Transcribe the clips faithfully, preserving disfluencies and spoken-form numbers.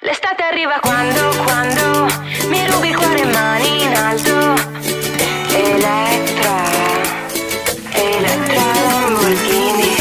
L'estate arriva quando, quando mi rubi il cuore, mani in alto. Elettra, Elettra Lamborghini.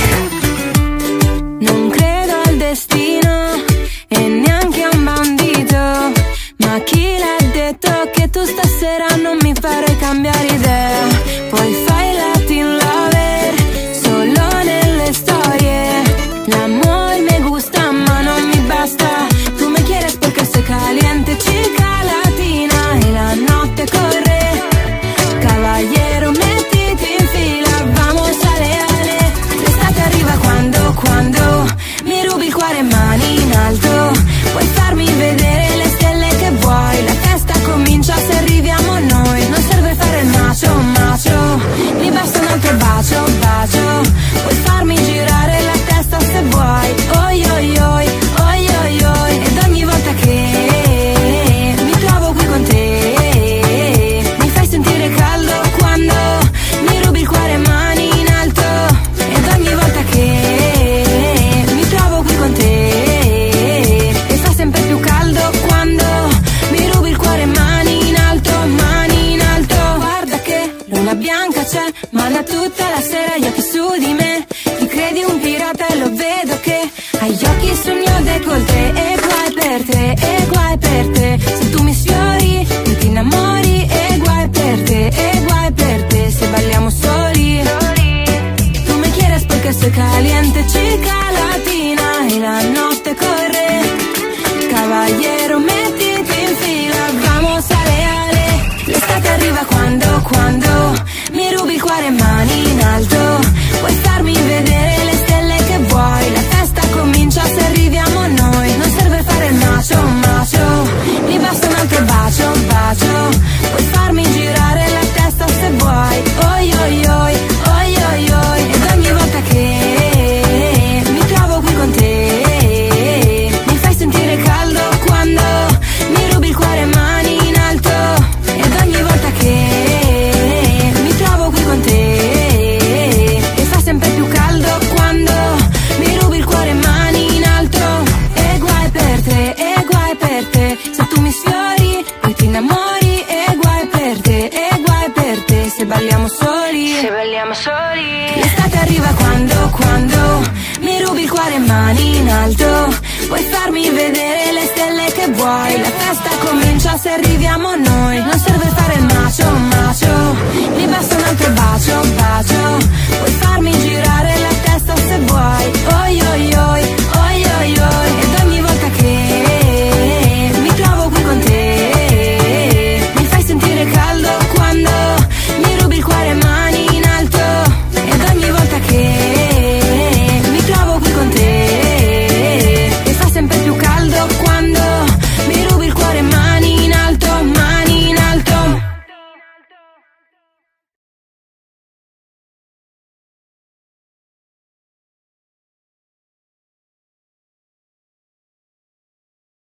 Non credo al destino e neanche a un bandito, ma chi l'ha detto che tu stasera non mi farai cambiare idea? Poi fai Latin lover solo nelle storie. L'amor me gusta ma non mi basta. Tu me quieres porque soy caliente, chica latina, e la notte corre. Caballero, mettiti in fila, vamos ale ale. L'estate arriva quando, quando mi rubi il cuore, mani in alto. Puoi farmi vedere le stelle che vuoi. La testa comincia se arriviamo noi. Non serve fare il macio, macio, mi basta un altro bacio, bacio. Puoi farmi girare la testa se vuoi. Oi oi oi, oi oi oi. Ed ogni volta che mi trovo qui con te mi fai sentire caldo quando mi rubi il cuore, mani in alto. Ed ogni volta che mi trovo qui con te mi fa sempre più caldo quando mi rubi il cuore, mani in alto, mani in alto. Guarda che luna bianca c'è, manda tutta la sera gli occhi su di me. Ti credi un pirata e lo vedo che hai gli occhi sul mio décolleté. E guai per te, e guai per te. Se tu mi sfiori e ti innamori. E guai per te, e guai per te. Se balliamo soli. Tu me quieres porque soy caliente, chica latina, e la notte corre. Caballero, mettiti in fila, vamos ale ale. L'estate arriva quando, quando mi rubi il cuore, mani in alto. Puoi farmi vedere le stelle che vuoi. La festa comincia se arriviamo noi. Non serve fare il macio, macio, mi basta un altro bacio, bacio. Puoi farmi girare la testa se vuoi. Oi oi oi, oi oi oi. Ed ogni volta che mi trovo qui con te mi fai sentire caldo quando mi rubi il cuore, mani in alto. Ed ogni volta che mi trovo qui con te mi fa sempre più caldo quando mi rubi il cuore, mani in alto. E guai per te, e guai per te. Se tu mi sfiori poi ti innamori. E guai per te, e guai per te. Se balliamo soli, se balliamo soli. L'estate arriva quando, quando mi rubi il cuore, mani in alto. Puoi farmi vedere le stelle che vuoi. La festa comincia se arriviamo noi. Non serve fare il macio, macio, mi basta un altro bacio, bacio. Puoi farmi girare